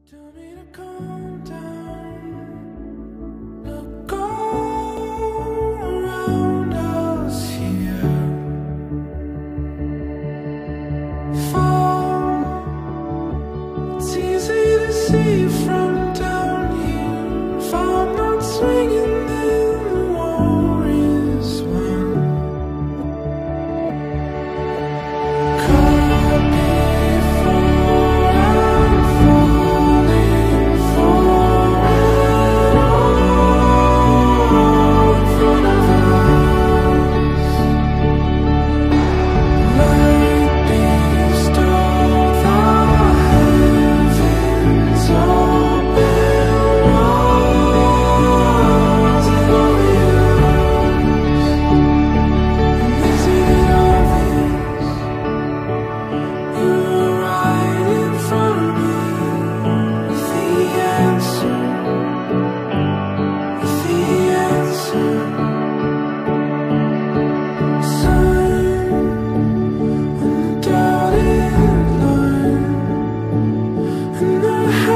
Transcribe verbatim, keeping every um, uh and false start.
Tell me to calm down. Look all around us here. Fall. It's easy to see from down here. If I'm not swinging, then the war is won. Caught before I'm falling for it all in front of us. Like bees stole the heavens open, was it obvious? And is it obvious? You were right in front of me with the answer, with the answer. Sign on the dotted line, and I